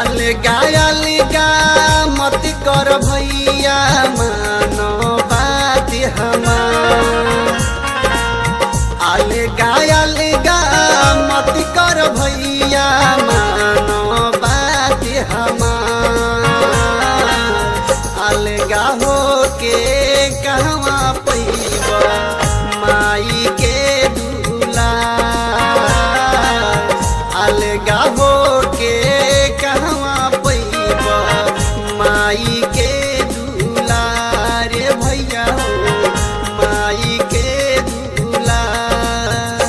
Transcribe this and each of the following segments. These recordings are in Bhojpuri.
अलगा अलगा मत कर भैया मानो बात हमार। अलगा अलगा मत कर भैया मानो बात हमार। अलगा हो के कहवा पैबा माई के दुलार। अलगा हो के कहवा पैबा माई के दुलार भैया हो माई के दुलार।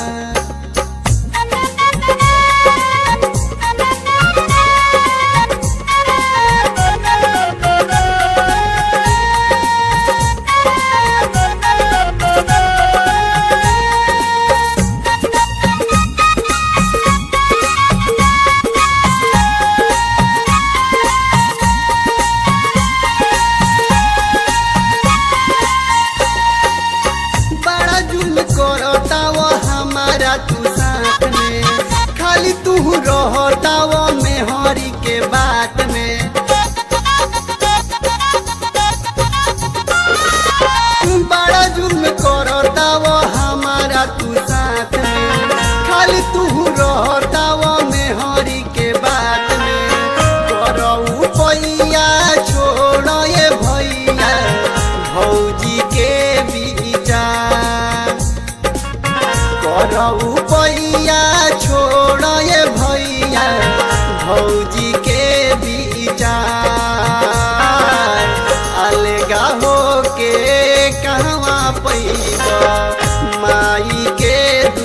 तू साथ में खाली तू रहता वो मेहरी के बात में। बड़ा जुल्म करता वो हमारा तू साथ में खाली तू रहता वो मेहरी के बात में। करऊ पैया छोड़ ये भैया भौजी के विचार। करऊ पैया छोड़ ये भैया भौजी के विचार। अलगा हो के कहवा पैबा माई के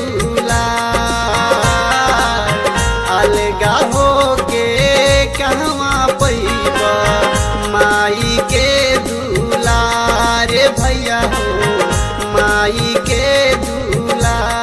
दुलार। अलगा हो के कहवा पैबा माई के दुलार भैया हो माई के दुलार।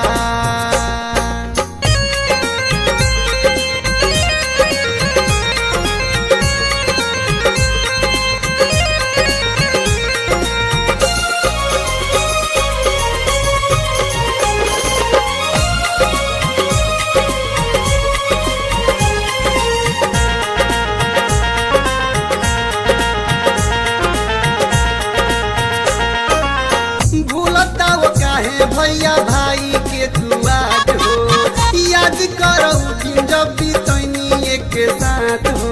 भूलता वो काहे भैया भाई के दुआर हो। याद करो दिन जब भी तैनी एक साथ हो।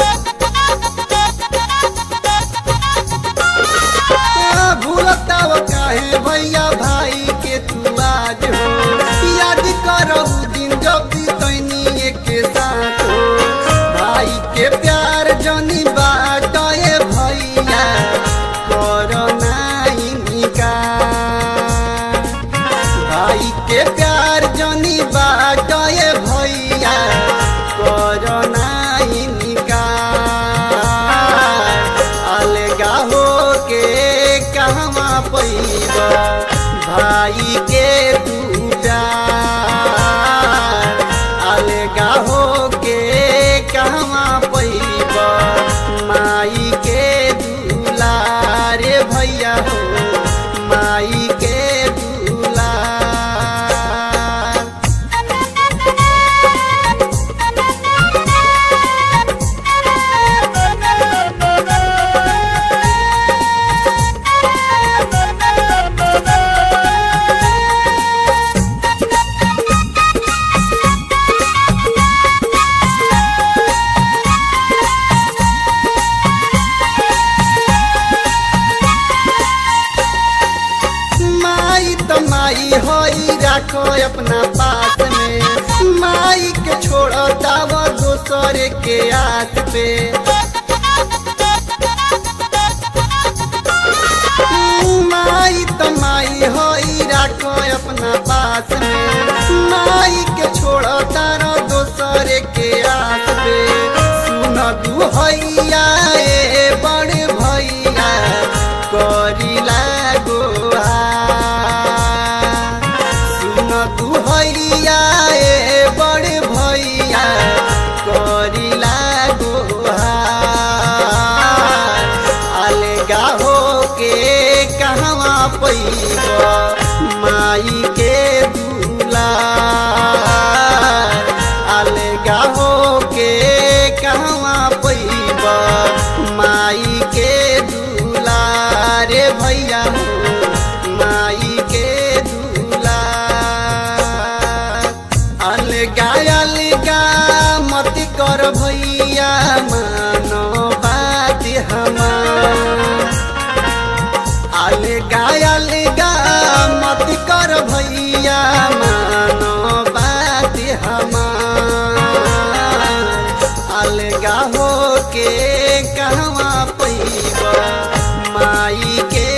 भूलता वो काहे भैया भाई के दुआर हो। याद करो दिन जब भी तैनी एक साथ हो। भाई के प्यार जनी बाट ये भैया करो नहीं निकाल। भाई के प्यार जनी बाट ये भैया करो नहीं निकाल। अलगा हो के कहवा पैबा भाई के दुलार। अलगा हो के कहवा पैबा माई के दुलार भैया हो माई के दुलार। माई होई राखो अपना पास में। माई के छोड़ता वो दूसरे के हाथ पे। माई तो माई होई राखो अपना पास में। माई के छोड़ता रो दूसरे के हाथ पे। सुन दू भैया ए बड़े भैया करिला गोहार। सुन दू भैया ए बड़े भैया करिला गोहार। अलगा हो के कहवा पैबा माई के दुलार। अलगा हो के कहवा हो के कहवा पैबा माई के